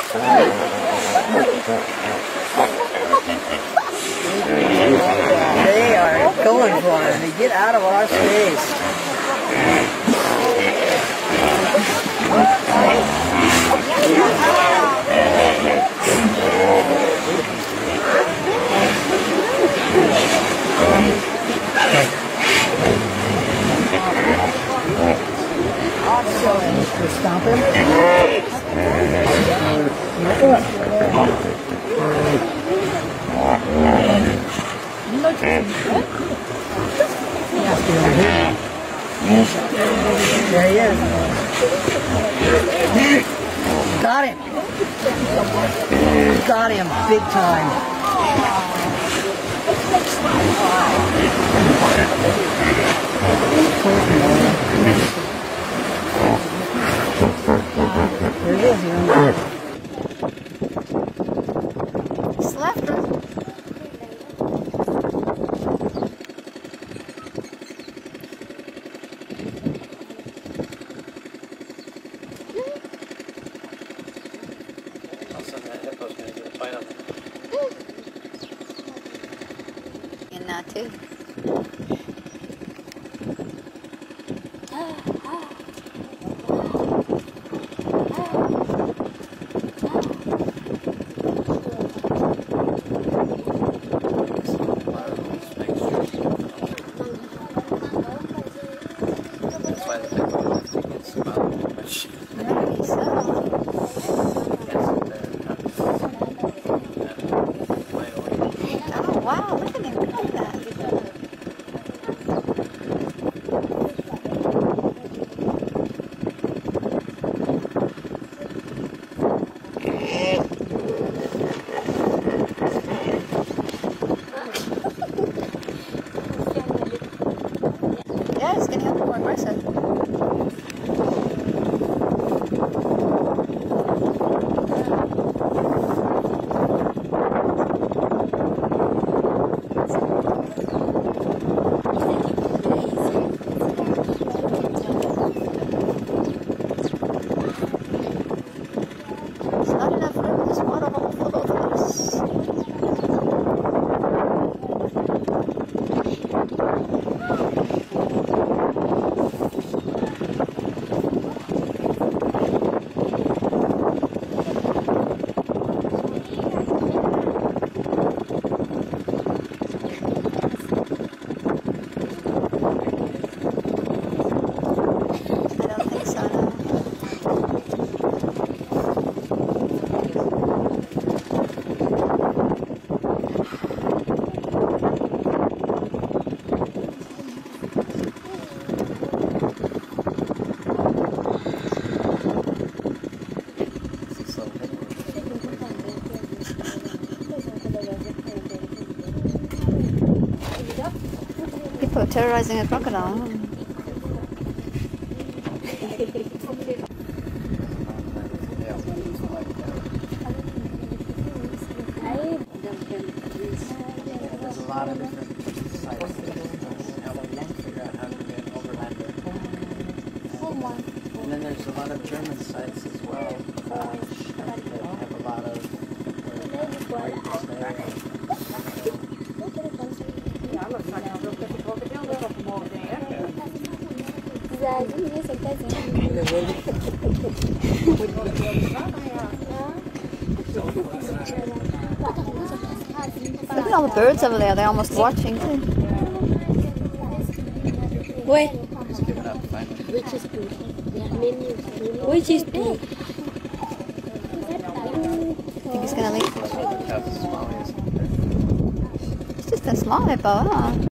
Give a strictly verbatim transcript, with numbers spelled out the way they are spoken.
They are going for it. They get out of our space. So, stop him. There he is. Got him. Got him big time. There it is. It's left. And now too. Wow, look at him. Look at that. Yeah, it's getting a little more aggressive. People are terrorizing a crocodile. There's a lot of different sites and we can figure out how to get overland there. And then there's a lot of German sites as well uh, that have a lot of where you can stay. Look at all the birds over there, they're almost watching too. Wait. Just give it up, finally. Which is blue? Which is blue? I think he's gonna leave. How small he is. It's just a small hippo, huh?